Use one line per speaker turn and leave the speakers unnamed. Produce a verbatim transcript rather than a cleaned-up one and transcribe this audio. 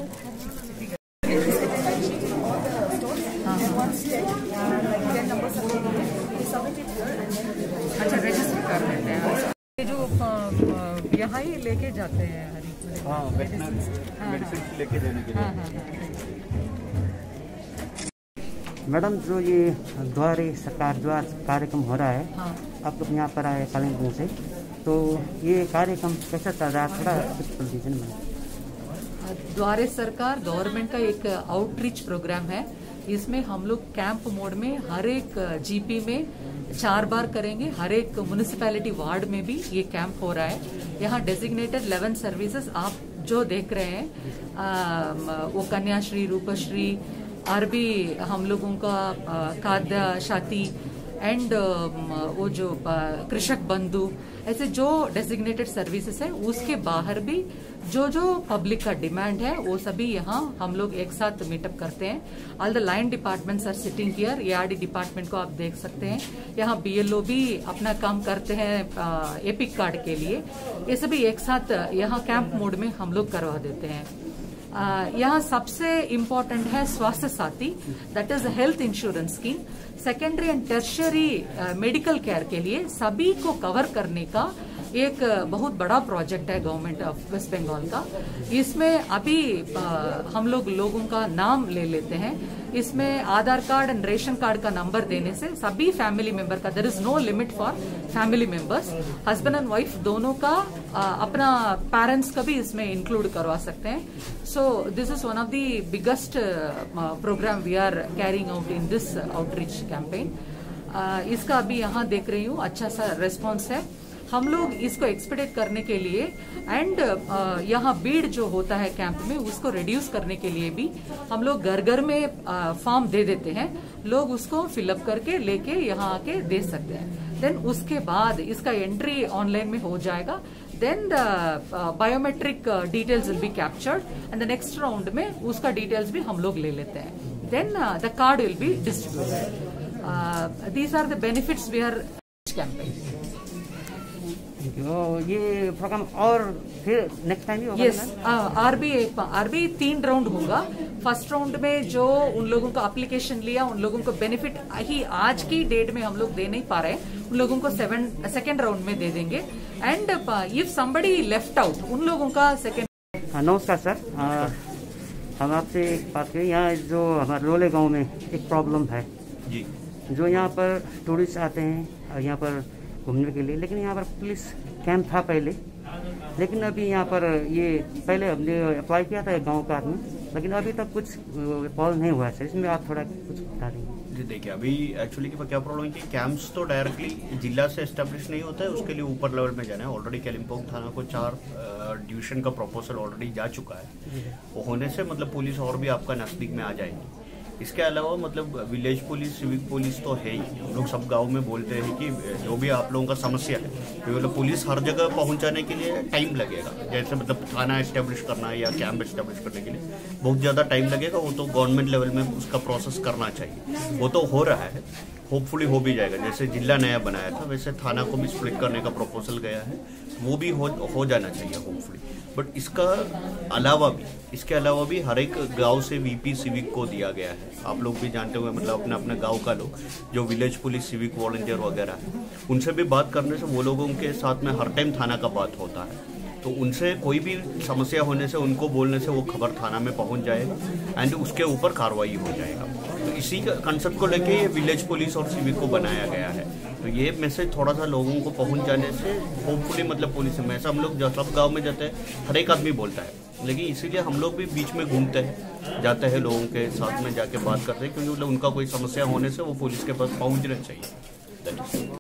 अच्छा, रजिस्टर कर लेते हैं। ये जो यहाँ ही लेके जाते हैं हरी
हाँ मेडिसिन लेके देने के लिए। मैडम, जो ये द्वारे सरकार द्वार कार्यक्रम हो रहा है, हाँ। आप लोग यहाँ पर आए कालिम्पोंग से, तो ये कार्यक्रम कैसा चल रहा है, थोड़ा एक्सप्लेनेशन में।
द्वारे सरकार गवर्नमेंट का एक आउटरीच प्रोग्राम है। इसमें हम लोग कैंप मोड में हर एक जीपी में चार बार करेंगे। हर एक म्युनिसिपैलिटी वार्ड में भी ये कैंप हो रहा है। यहाँ डेजिग्नेटेड इलेवन सर्विसेज आप जो देख रहे हैं, आ, वो कन्याश्री, रूपश्री, और भी हम लोगों का खाद्य साथी एंड वो जो कृषक बंधु, ऐसे जो डेजिग्नेटेड सर्विसेज है, उसके बाहर भी जो जो पब्लिक का डिमांड है वो सभी यहाँ हम लोग एक साथ मीटअप करते हैं। All the line departments are sitting here. ARD department को आप देख सकते हैं। यहाँ बीएलओ भी अपना काम करते हैं एपिक कार्ड के लिए। ये सभी एक साथ यहाँ कैंप मोड में हम लोग करवा देते हैं। Uh, यहाँ सबसे इम्पोर्टेंट है Swasthya Sathi, that is health insurance scheme. Secondary and tertiary medical care के लिए सभी को कवर करने का एक बहुत बड़ा प्रोजेक्ट है गवर्नमेंट ऑफ वेस्ट बंगाल का। इसमें अभी आ, हम लोग लोगों का नाम ले लेते हैं। इसमें Aadhaar card and ration card का नंबर देने से सभी फैमिली मेंबर का, there is no limit for family members, husband and wife दोनों का, आ, अपना पेरेंट्स का भी इसमें इंक्लूड करवा सकते हैं। So this is one of the biggest program we are carrying out in this outreach campaign. इसका अभी यहाँ देख रही हूँ अच्छा सा रेस्पॉन्स है। हम लोग इसको एक्सपेक्ट करने के लिए एंड यहाँ भीड़ जो होता है कैंप में उसको रिड्यूस करने के लिए भी हम लोग घर घर में फॉर्म दे देते हैं। लोग उसको फिलअप करके लेके यहाँ आके दे सकते हैं। देन उसके बाद इसका एंट्री ऑनलाइन में हो जाएगा। Then the biometric details will be captured and the next round में उसका डिटेल्स भी हम लोग ले लेते हैं। Then the card will be distributed. These are the benefits we are campaign.
ये प्रोग्राम और फिर नेक्स्ट टाइम भी होगा?
यस, आरबी आरबी तीन राउंड होगा। फर्स्ट राउंड में जो उन लोगों का एप्लीकेशन लिया उन लोगों को बेनिफिट ही आज की डेट में हम लोग दे नहीं पा रहे हैं, उन लोगों को सेवन सेकेंड राउंड में दे देंगे। And if somebody left out उन लोगों का सेकेंड।
नमस्कार सर, आ, हम आपसे एक बात करें। यहाँ जो हमारे लोले गांव में एक प्रॉब्लम है जी, जो यहाँ पर टूरिस्ट आते हैं और यहाँ पर घूमने के लिए, लेकिन यहाँ पर पुलिस कैंप था पहले, लेकिन अभी यहाँ पर ये पहले हमने अप्लाई किया था गांव का आदमी, लेकिन अभी तक कुछ कॉल नहीं हुआ है सर। इसमें आप थोड़ा कुछ बता देंगे?
जी देखिए, अभी एक्चुअली क्या प्रॉब्लम है कि कैंप्स तो डायरेक्टली जिला से एस्टेब्लिश नहीं होता है, उसके लिए ऊपर लेवल में जाना है। ऑलरेडी कालिम्पोंग थाना को चार डिवीजन का प्रपोजल ऑलरेडी जा चुका है। वो होने से मतलब पुलिस और भी आपका नजदीक में आ जाएगी। इसके अलावा मतलब विलेज पुलिस, सिविक पुलिस तो है ही। हम लोग सब गांव में बोलते हैं कि जो भी आप लोगों का समस्या है, मतलब पुलिस हर जगह पहुंचाने के लिए टाइम लगेगा। जैसे मतलब थाना एस्टेब्लिश करना या कैंप एस्टेब्लिश करने के लिए बहुत ज़्यादा टाइम लगेगा। वो तो गवर्नमेंट लेवल में उसका प्रोसेस करना चाहिए, वो तो हो रहा है, होपफुली हो भी जाएगा। जैसे जिला नया बनाया था वैसे थाना को भी स्प्लिट करने का प्रपोजल गया है, वो भी हो हो जाना चाहिए होपफुली। बट इसका अलावा भी इसके अलावा भी हर एक गांव से वीपी सिविक को दिया गया है। आप लोग भी जानते हुए मतलब अपने अपने गांव का लोग जो विलेज पुलिस, सिविक वॉलंटियर वगैरह है, उनसे भी बात करने से वो लोगों के साथ में हर टाइम थाना का बात होता है। तो उनसे कोई भी समस्या होने से उनको बोलने से वो खबर थाना में पहुंच जाएगा एंड उसके ऊपर कार्रवाई हो जाएगा। तो इसी कंसेप्ट को लेके ये विलेज पुलिस और सिविक को बनाया गया है। तो ये मैसेज थोड़ा सा लोगों को पहुंच जाने से होपफुली मतलब पुलिस में ऐसा हम लोग जब सब गांव में जाते हैं हर एक आदमी बोलता है, लेकिन इसीलिए हम लोग भी बीच में घूमते हैं, जाते हैं लोगों के साथ में जाके बात करते हैं, क्योंकि उनका कोई समस्या होने से वो पुलिस के पास पहुंचना चाहिए।